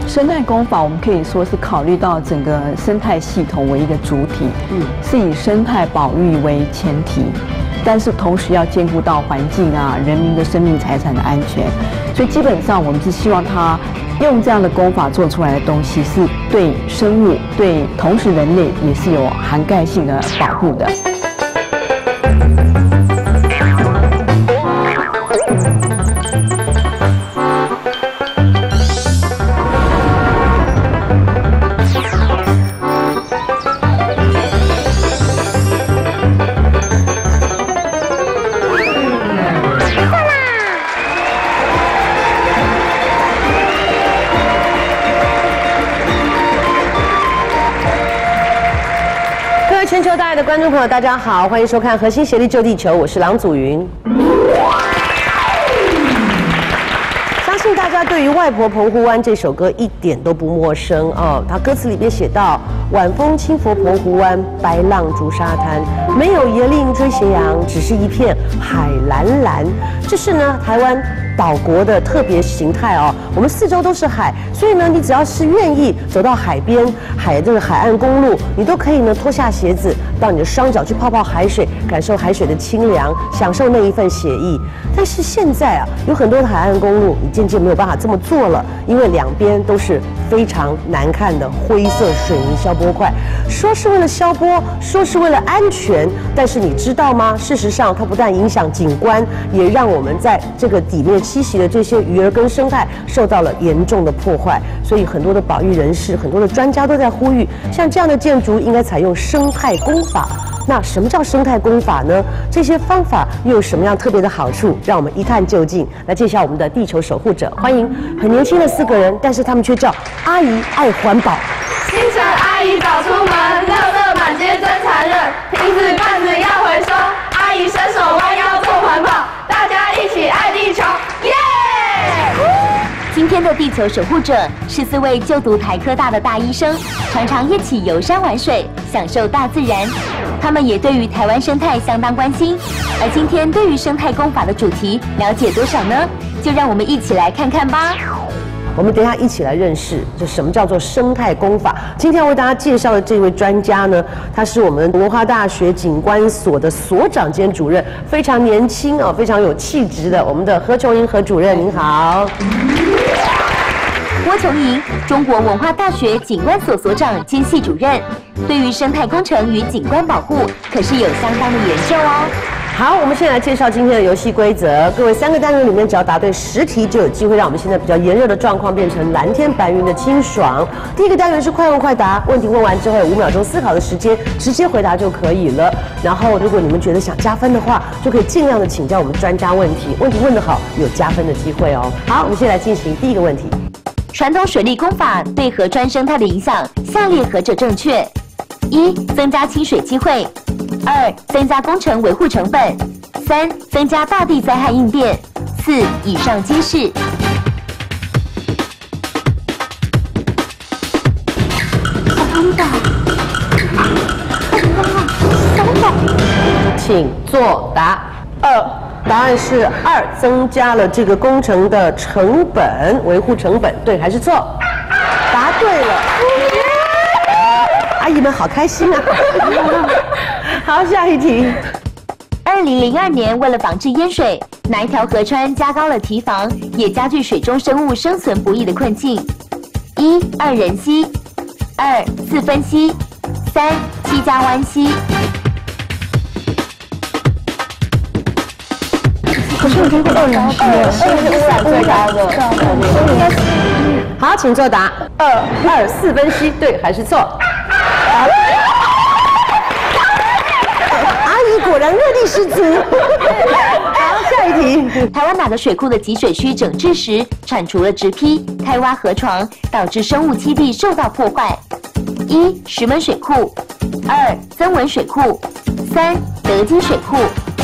生态工法我们可以说是考虑到整个生态系统为一个主体，是以生态保育为前提，但是同时要兼顾到环境啊、人民的生命财产的安全，所以基本上我们是希望它用这样的工法做出来的东西是对生物、对同时人类也是有涵盖性的保护的。 全球大爱的观众朋友，大家好，欢迎收看《核心协力救地球》，我是郎祖云。相信大家对于《外婆澎湖湾》这首歌一点都不陌生哦。它歌词里面写到：晚风轻拂澎湖湾，白浪逐沙滩，没有椰林追斜阳，只是一片海蓝蓝。这是呢台湾岛国的特别形态哦，我们四周都是海，所以呢，你只要是愿意走到海边，这个海岸公路，你都可以呢脱下鞋子，到你的双脚去泡泡海水，感受海水的清凉，享受那一份写意。但是现在啊，有很多的海岸公路，你渐渐没有办法这么做了，因为两边都是非常难看的灰色水泥消波块，说是为了消波，说是为了安全，但是你知道吗？事实上，它不但影响景观，也让我们在这个底面栖息的这些鱼儿跟生态受到了严重的破坏。所以很多的保育人士、很多的专家都在呼吁，像这样的建筑应该采用生态工法。那什么叫生态工法呢？这些方法又有什么样特别的好处？让我们一探究竟。来介绍我们的地球守护者，欢迎很年轻的4个人，但是他们却叫阿姨爱环保。 清晨阿姨早出门，垃圾满街真残忍，瓶子罐子要回收，阿姨伸手弯腰做环保，大家一起爱地球，耶！ 今天的地球守护者是4位就读台科大的大医生，常常一起游山玩水，享受大自然。他们也对于台湾生态相当关心。而今天对于生态工法的主题了解多少呢？就让我们一起来看看吧。 我们等一下一起来认识，就什么叫做生态工法。今天要为大家介绍的这位专家呢，他是我们文化大学景观所的所长兼主任，非常年轻哦，非常有气质的我们的何琼莹何主任，您好。 郭琼莹，中国文化大学景观所所长兼系主任，对于生态工程与景观保护可是有相当的研究哦。 好，我们先来介绍今天的游戏规则。各位3个单元里面，只要答对10题，就有机会让我们现在比较炎热的状况变成蓝天白云的清爽。第一个单元是快问快答，问题问完之后有5秒钟思考的时间，直接回答就可以了。然后，如果你们觉得想加分的话，就可以尽量的请教我们专家问题，问题问得好，有加分的机会哦。好，我们先来进行第一个问题。 传统水利工法对河川生态的影响，下列何者正确？1. 增加清水机会；2. 增加工程维护成本；3. 增加大地灾害应变；4. 以上皆是。 请作答。答案是2，增加了这个工程的成本，维护成本，对还是错？答对了，阿姨们好开心啊！好，下一题。 2002年，为了防治淹水，哪一条河川加高了堤防，也加剧水中生物生存不易的困境？1. 2人溪；2. 4分溪；3. 7家湾溪。 可是我觉得2人溪是最高的，应该是。 好，请作答。2 4分析，对还是错？阿姨果然热力十足。好，下一题。 台湾哪个水库的集水区整治时铲除了植坯，开挖河床，导致生物栖地受到破坏？1. 石门水库；2. 曾文水库；3. 德基水库。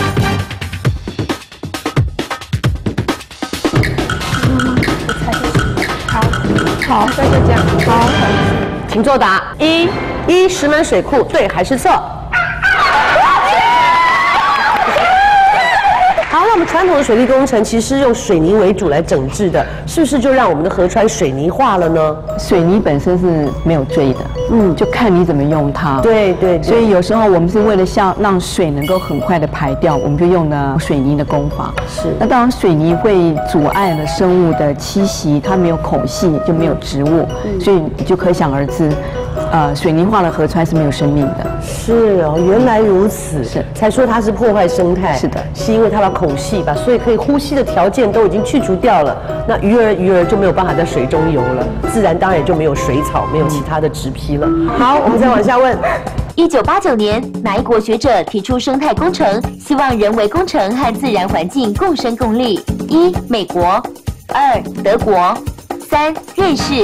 好，那就这样。好， 请作答。1石门水库，对还是错？ 好，那我们传统的水利工程其实是用水泥为主来整治的，是不是就让我们的河川水泥化了呢？ 水泥本身是没有罪的，就看你怎么用它。 对对， 所以有时候我们是为了让水能够很快的排掉，我们就用了水泥的工法。 是。 那当然，水泥会阻碍了生物的栖息，它没有孔隙就没有植物，所以你就可想而知。水泥化的河川是没有生命的。 是哦，原来如此， 是才说它是破坏生态。 是的， 是因为它把孔隙把所以可以呼吸的条件都已经去除掉了，那鱼儿就没有办法在水中游了，自然当然也就没有水草，没有其他的植被了。好，我们再往下问。 1989年，哪一国学者提出生态工程？希望人为工程和自然环境共生共利。1. 美国，2. 德国，3. 瑞士。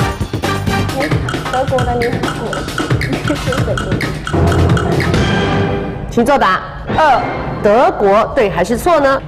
德国的联合国， 请作答。2. 德国对还是错呢？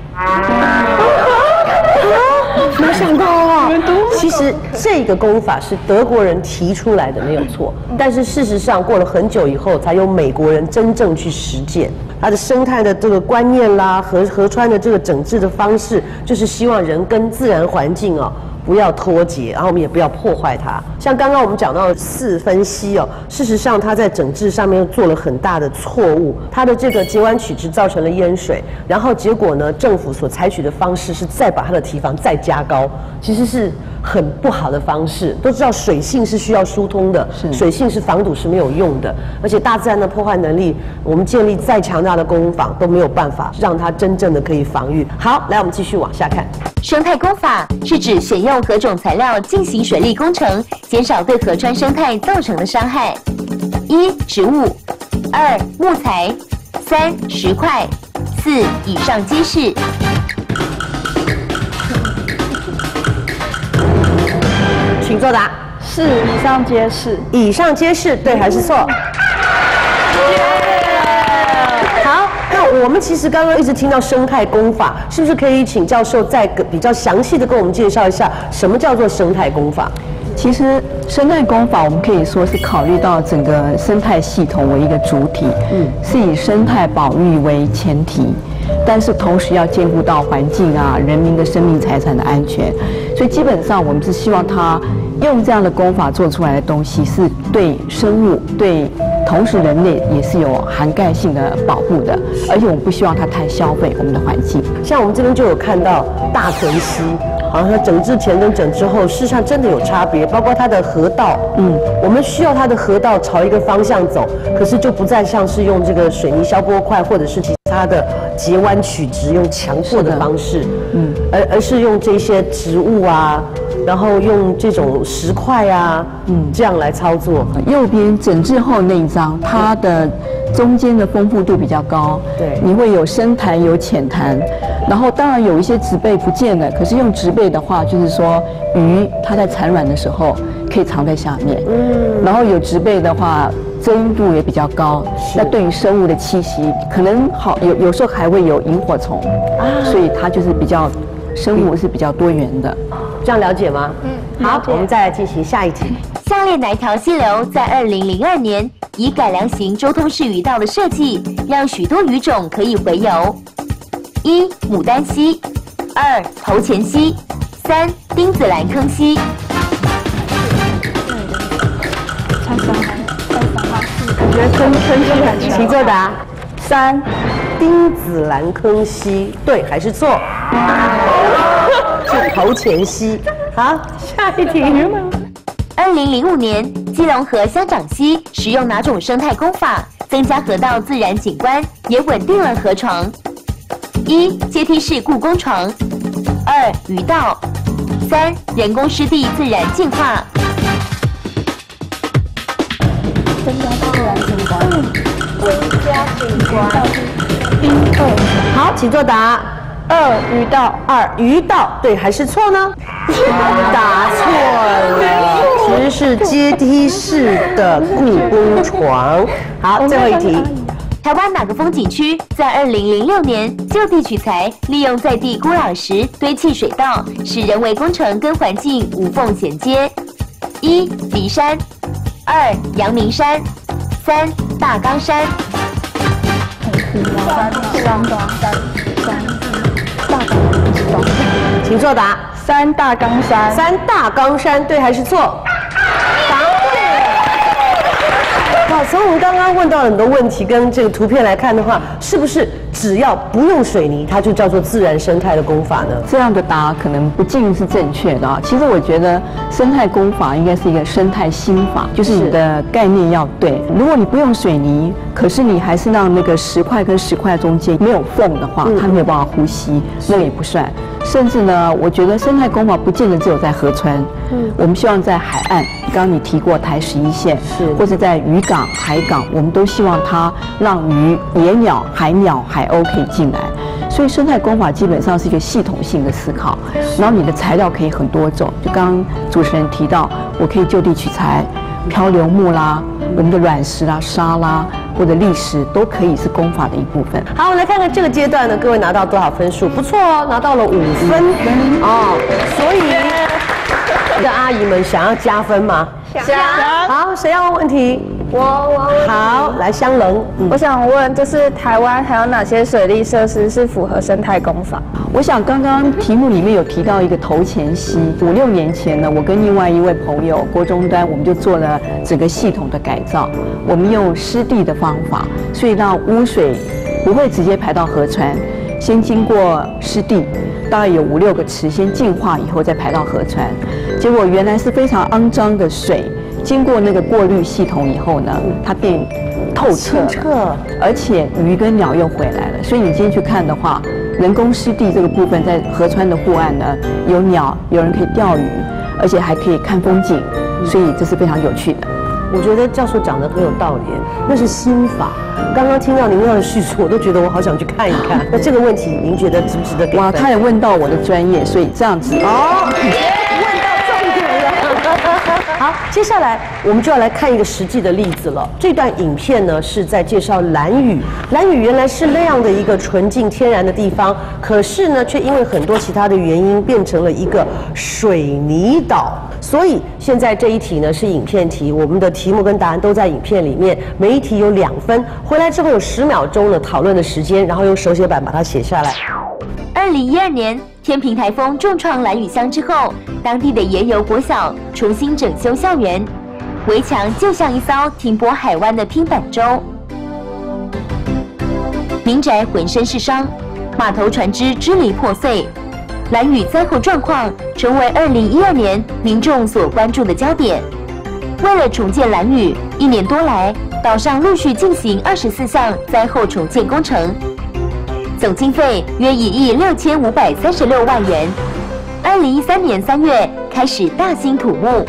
没想到啊！其实这个功法是德国人提出来的，没有错。但是事实上，过了很久以后，才有美国人真正去实践它的生态的这个观念啦，河川的这个整治的方式，就是希望人跟自然环境不要脱节，然后我们也不要破坏它。像刚刚我们讲到的4分析事实上它在整治上面做了很大的错误，它的这个截弯曲直造成了淹水，然后结果呢，政府所采取的方式是再把它的堤防再加高，其实是很不好的方式。都知道水性是需要疏通的，水性是防堵是没有用的，而且大自然的破坏能力，我们建立再强大的工坊都没有办法让它真正的可以防御。好，来我们继续往下看。 生态工法是指选用何种材料进行水利工程，减少对河川生态造成的伤害。1. 植物，2. 木材，3. 石块，4. 以上皆是。 请作答。 是，以上皆是。 以上皆是，对还是错？好，那我们其实刚刚一直听到生态工法，是不是可以请教授再比较详细的跟我们介绍一下，什么叫做生态工法？ 其实生态工法我们可以说是考虑到整个生态系统为一个主体，是以生态保育为前提，但是同时要兼顾到环境啊、人民的生命财产的安全，所以基本上我们是希望它用这样的工法做出来的东西是对生物、对同时人类也是有涵盖性的保护的，而且我们不希望它太消费我们的环境。 像我们这边就有看到大屯溪，好像它整治前跟整治后，事实上真的有差别，包括它的河道，我们需要它的河道朝一个方向走，可是就不再像是用这个水泥消波块或者是其他的截弯曲直用强迫的方式，而是用这些植物啊，然后用这种石块啊，这样来操作。 右边整治后那一张，它的中间的丰富度比较高， 对， 你会有深潭有浅潭，然后当然有一些植被不见了，可是用植被的话，就是说鱼它在产卵的时候可以藏在下面，然后有植被的话，遮阴度也比较高，那对于生物的栖息可能好有时候还会有萤火虫所以它就是比较生物是比较多元的， 这样了解吗？好，我们再来进行下一题。 下列哪一条溪流在2002年以改良型周通式鱼道的设计，让许多鱼种可以回游？1. 牡丹溪，2. 头前溪，3. 丁子兰坑溪。 我觉得坑溪很强。 请作答。 3. 丁子兰坑溪，对还是错？是头前溪。好，下一题。 2005年，基隆河乡长溪使用哪种生态工法，增加河道自然景观，也稳定了河床？1. 阶梯式故宫床，2. 鱼道，3. 人工湿地自然净化。 增加自然景观，增加景观。1、2。 好，请作答。 2鱼道 ，2鱼道，对还是错呢？答错了，其实是阶梯式的故宫床。好，最后一题。 台湾哪个风景区在2006年就地取材，利用在地孤老石堆砌水道，使人为工程跟环境无缝衔接？1. 梨山，2. 阳明山，3. 大冈山。 山。 请作答。 三大冈山。 三大冈山，对还是错？答对了。哇，从我们刚刚问到很多问题跟这个图片来看的话，是不是只要不用水泥，它就叫做自然生态的工法呢？ 这样的答可能不尽是正确的啊。其实我觉得生态工法应该是一个生态心法，就是你的概念要对。如果你不用水泥，可是你还是让那个石块跟石块中间没有缝的话，它没有办法呼吸，那个也不算。甚至呢，我觉得生态工法不见得只有在河川，我们希望在海岸，刚刚你提过台11线，或者在渔港、海港，我们都希望它让鱼、野鸟、海鸟、海鸥可以进来。所以生态工法基本上是一个系统性的思考，然后你的材料可以很多种，就刚刚主持人提到，我可以就地取材，漂流木啦，我们的软石啦、沙啦，或者砾石都可以是工法的一部分。 好，我们来看看这个阶段呢，各位拿到多少分数？不错哦，拿到了5分哦。所以，的阿姨们想要加分吗？ 想。 好，谁要问问题？ 我。 好，来香棱。 我想问，就是台湾还有哪些水利设施是符合生态工法？ 我想刚刚题目里面有提到一个头前溪，5、6年前呢，我跟另外一位朋友国中端，我们就做了整个系统的改造。我们用湿地的方法，所以让污水不会直接排到河川，先经过湿地，大概有5、6个池先净化以后再排到河川。结果原来是非常肮脏的水，经过那个过滤系统以后呢，它变透彻了，而且鱼跟鸟又回来了。所以你今天去看的话，人工湿地这个部分在河川的护岸呢，有鸟，有人可以钓鱼，而且还可以看风景，所以这是非常有趣的。 我觉得教授讲的很有道理，那是心法。刚刚听到您那样的叙述，我都觉得我好想去看一看。那这个问题，您觉得值不值得给分？ 哇，他也问到我的专业，所以这样子哦，问到重点了。好，接下来我们就要来看一个实际的例子了。这段影片呢是在介绍兰屿，兰屿原来是那样的一个纯净天然的地方，可是呢，却因为很多其他的原因变成了一个水泥岛。所以现在这一题呢是影片题，我们的题目跟答案都在影片里面，每一题有2分，回来之后有10秒钟的讨论的时间，然后用手写板把它写下来。 2012年，天平台风重创兰屿乡之后，当地的野游国小重新整修校园，围墙就像一艘停泊海湾的拼板舟。民宅浑身是伤，码头船只支离破碎。兰屿灾后状况成为2012年民众所关注的焦点。为了重建兰屿，1年多来，岛上陆续进行24项灾后重建工程，总经费约1亿6536万元。2013年3月开始大兴土木。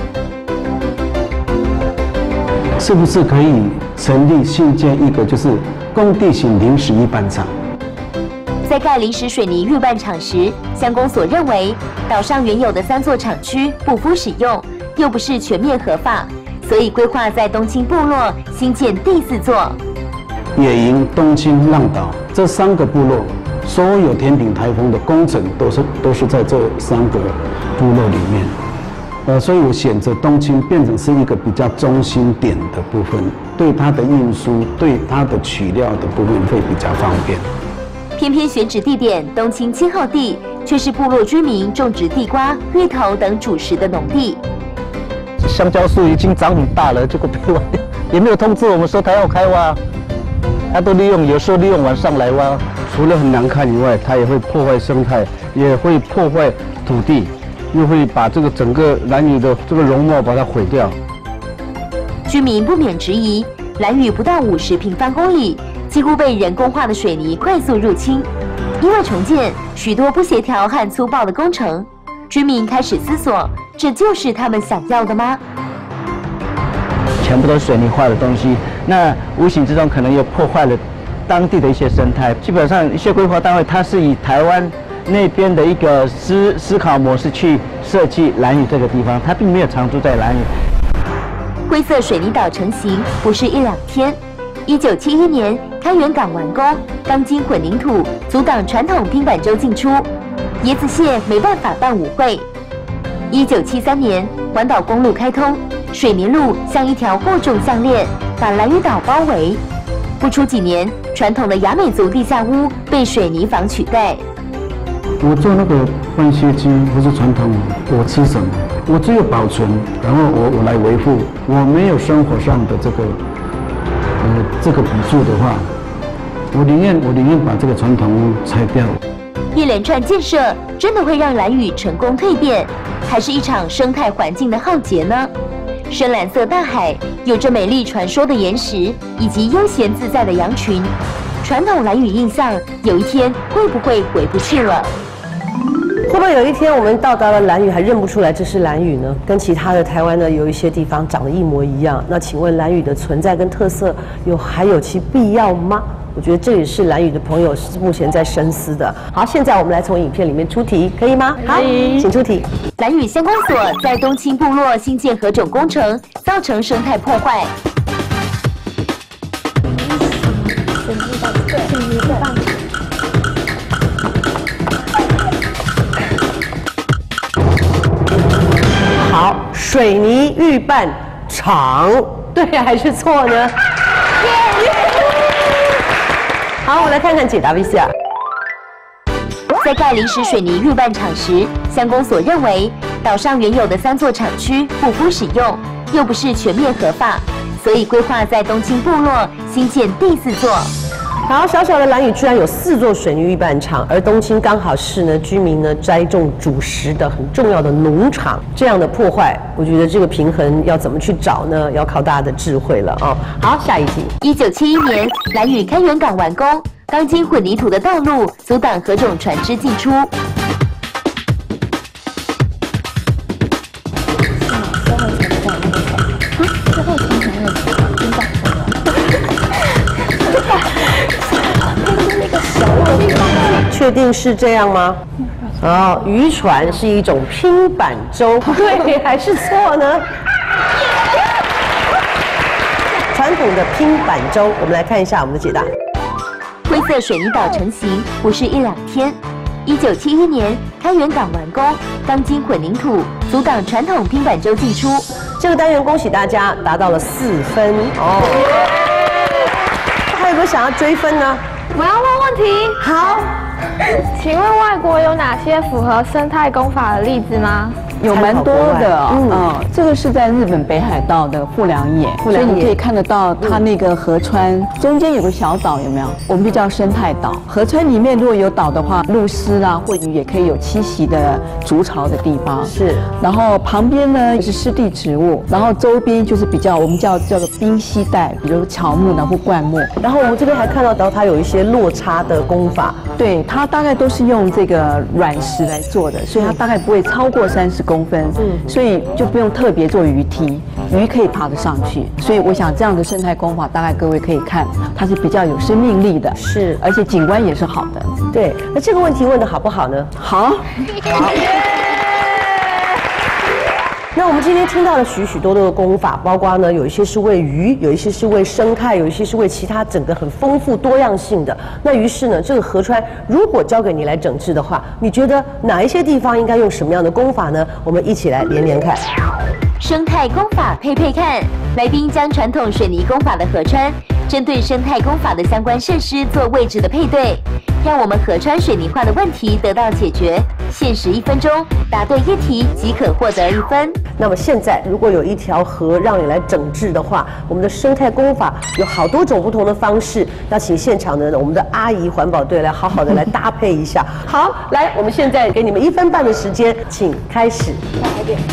是不是可以成立新建一个就是工地型临时预办厂？ 在盖临时水泥预拌厂时，乡公所认为岛上原有的3座厂区不敷使用，又不是全面合法，所以规划在东清部落新建第4座。 野营、东清、浪岛这3个部落，所有天平台风的工程都是在这3个部落里面。所以我选择东清变成是一个比较中心点的部分，对它的运输、对它的取料的部分会比较方便。 偏偏选址地点东清7号地，却是部落居民种植地瓜、芋头等主食的农地。 香蕉树已经长很大了，结果被挖掉，也没有通知我们说它要开挖，它都有时候利用晚上来挖。 除了很难看以外，它也会破坏生态，也会破坏土地，又会把这个整个兰屿的这个容貌把它毁掉。 居民不免质疑，兰屿不到50平方公里。几乎被人工化的水泥快速入侵，因为重建许多不协调和粗暴的工程，居民开始思索，这就是他们想要的吗？ 全部都是水泥化的东西，那无形之中可能又破坏了当地的一些生态。基本上一些规划单位，它是以台湾那边的一个思考模式去设计兰屿这个地方，它并没有常住在兰屿。 灰色水泥岛成型不是1、2天。1971年，开元港完工，钢筋混凝土阻挡传统拼板舟进出，椰子蟹没办法办舞会。1973年，环岛公路开通，水泥路像一条过重项链，把兰屿岛包围。不出几年，传统的雅美族地下屋被水泥房取代。 我做那个半血鸡或是传统，我吃什么？我只有保存，然后我来维护，我没有生活上的这个补助的话，我宁愿把这个传统屋拆掉。 一连串建设真的会让兰屿成功蜕变，还是一场生态环境的浩劫呢？深蓝色大海，有着美丽传说的岩石，以及悠闲自在的羊群，传统兰屿印象有一天会不会回不去了？ 会不会有一天我们到达了兰屿还认不出来这是兰屿呢？跟其他的台湾呢有一些地方长得一模一样。那请问兰屿的存在跟特色还有其必要吗？我觉得这也是兰屿的朋友目前在深思的。好，现在我们来从影片里面出题，可以吗？好，请出题。 兰屿乡公所在东清部落新建何种工程，造成生态破坏？ 好，水泥预拌厂，对还是错呢？好，我们来看看解答 VCR。 在盖临时水泥预拌厂时，乡公所认为岛上原有的3座厂区不敷使用，又不是全面合法，所以规划在东清部落新建第4座。 好，小小的兰屿居然有4座水泥预拌厂，而东清刚好是呢居民呢栽种主食的很重要的农场，这样的破坏，我觉得这个平衡要怎么去找呢？要靠大家的智慧了哦。好，下一题。 1971年，兰屿开元港完工，钢筋混凝土的道路阻挡何种船只进出。 确定是这样吗？哦，渔船是一种拼板舟，对还是错呢？传统的拼板舟，我们来看一下我们的解答。 灰色水泥岛成型不是1、2天。1971年，开元港完工，钢筋混凝土阻挡传统拼板舟进出。 这个单元恭喜大家达到了4分哦。还有没有想要追分呢？ 我要问问题。 好， 请问外国有哪些符合生态工法的例子吗？ 有蛮多的这个是在日本北海道的富良野，所以你可以看得到它那个河川中间有个小岛，有没有？我们就叫生态岛。河川里面如果有岛的话，鹭鸶啦或鱼也可以有栖息的筑巢的地方。 是， 然后旁边呢是湿地植物，然后周边就是比较我们叫做滨溪带，比如乔木然后灌木。 然后我们这边还看到它有一些落差的工法， 对，它大概都是用这个软石来做的，所以它大概不会超过30公分，所以就不用特别做鱼梯，鱼可以爬得上去。所以我想这样的生态工法，大概各位可以看，它是比较有生命力的， 是， 而且景观也是好的。 对，那这个问题问得好不好呢？ 好，好。 那我们今天听到了许多的工法，包括呢有一些是为鱼，有一些是为生态，有一些是为其他整个很丰富多样性的。那于是呢，这个河川如果交给你来整治的话，你觉得哪一些地方应该用什么样的工法呢？我们一起来连连看。 生态工法配配看，来宾将传统水泥工法的河川，针对生态工法的相关设施做位置的配对，让我们河川水泥化的问题得到解决。限时1分钟，答对1题即可获得1分。 那么现在，如果有一条河让你来整治的话，我们的生态工法有好多种不同的方式，要请现场的我们的阿姨环保队来好好的来搭配一下。好，来，我们现在给你们1分半的时间，请开始。 再来一遍。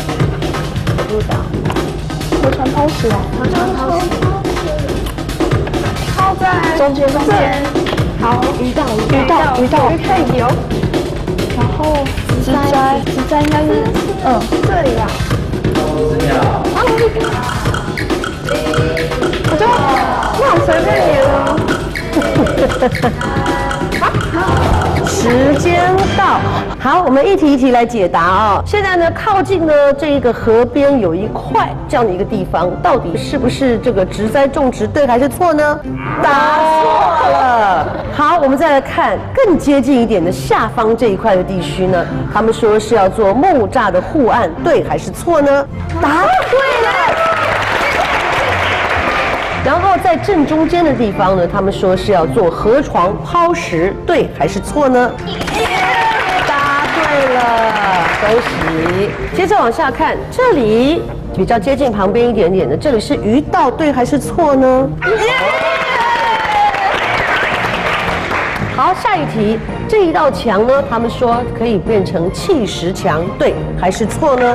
河川抛起来，河川抛在中间。好，鱼道可以游。然后植栽应该是这里吧。我就那我随便演了。 时间到，好，我们一题一题来解答啊。现在呢，靠近呢这个河边有一块这样的一个地方，到底是不是这个植栽种植对还是错呢？答错了。好，我们再来看更接近一点的下方这一块的地区呢，他们说是要做木栅的护岸，对还是错呢？答对了。然后在正中间的地方呢，他们说是要做河床抛石，对还是错呢？答了，恭喜！接着往下看，这里比较接近旁边一点点的，这里是鱼道，对还是错呢？好，下一题，这一道墙呢，他们说可以变成气石墙，对还是错呢？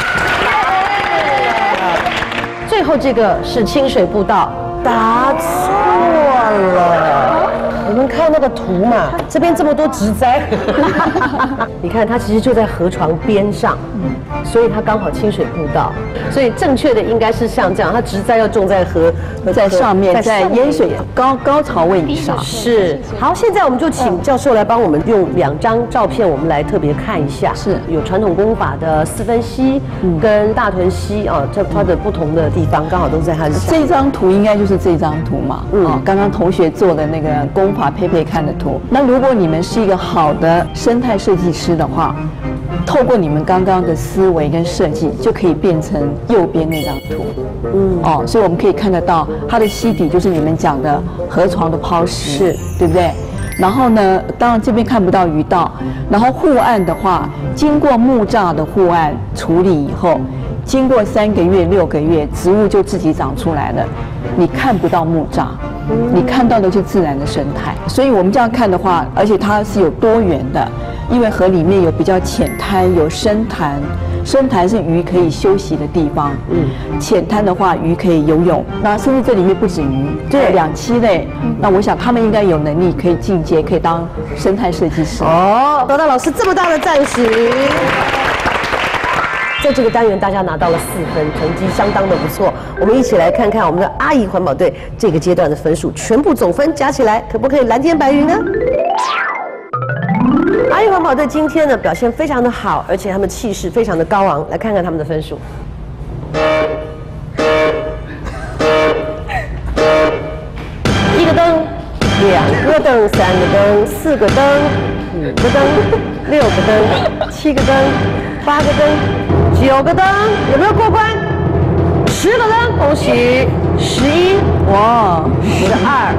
最后这个是清水步道，答错了。我们看那个图嘛，这边这么多植栽，你看它其实就在河床边上，所以它刚好清水步道，所以正确的应该是像这样，它植栽要种在在上面，在淹水高潮位以上。 是。好，现在我们就请教授来帮我们用2张照片，我们来特别看一下。是有传统工法的四分溪跟大屯溪啊，这它的不同的地方刚好都在它的下。 这张图应该就是这张图嘛？刚刚同学做的那个工法佩佩看的图。那如果你们是一个好的生态设计师的话，透过你们刚刚的思维跟设计，就可以变成右边那张图。所以我们可以看得到它的溪底就是你们讲的河床的抛石，对不对？然后呢，当然这边看不到鱼道，然后护岸的话，经过木栅的护岸处理以后，经过3个月、6个月，植物就自己长出来了，你看不到木栅。你看到的是自然的生态，所以我们这样看的话，而且它是有多元的，因为河里面有比较浅滩，有深潭，深潭是鱼可以休息的地方，浅滩的话鱼可以游泳，那甚至这里面不止鱼，对，2栖类，那我想他们应该有能力可以进阶，可以当生态设计师。 得到老师这么大的赞许。在这个单元，大家拿到了4分，成绩相当的不错。我们一起来看看我们的阿姨环保队这个阶段的分数，全部总分加起来，可不可以蓝天白云呢？阿姨环保队今天呢表现非常的好，而且他们气势非常的高昂。来看看他们的分数。1个灯，2个灯，3个灯，4个灯，5个灯，6个灯，7个灯，8个灯，9个灯，有没有过关？10个灯，恭喜！11，哇，12，13，14，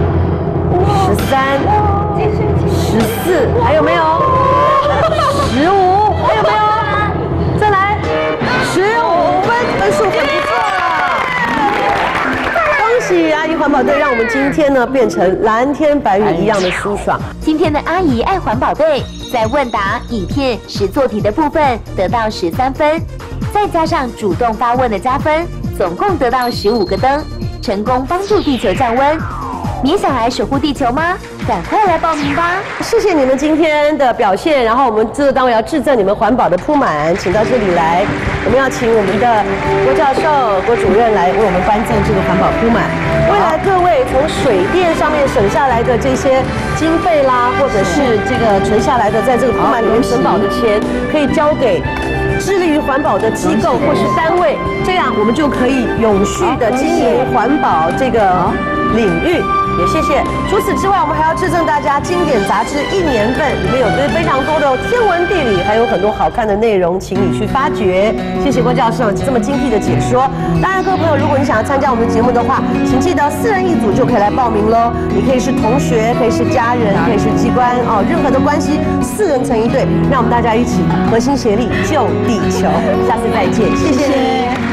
还有没有？15，还有没有？再来，15分，分数很不错了。恭喜阿姨环保队，让我们今天呢变成蓝天白云一样的舒爽。 今天的阿姨爱环保队在问答、影片、实作题的部分得到13分，再加上主动发问的加分，总共得到15个灯，成功帮助地球降温。你也想来守护地球吗？赶快来报名吧！ 谢谢你们今天的表现，然后我们这个单位要致赠你们环保的铺满，请到这里来。我们要请我们的郭教授、郭主任来为我们颁赠这个环保铺满。未来各位从水电上面省下来的这些经费啦，或者是这个存下来的在这个铺满里面存保的钱，可以交给致力于环保的机构或是单位，这样我们就可以永续的经营环保这个领域。也谢谢。除此之外，我们还要致赠大家经典杂志1年份，里面有非常多的天文地理，还有很多好看的内容，请你去发掘。谢谢郭教授这么精辟的解说。当然，各位朋友，如果你想要参加我们的节目的话，请记得4人1组就可以来报名喽。你可以是同学，可以是家人，可以是机关哦，任何的关系，4人成一队，让我们大家一起合心协力救地球。下次再见，谢谢你。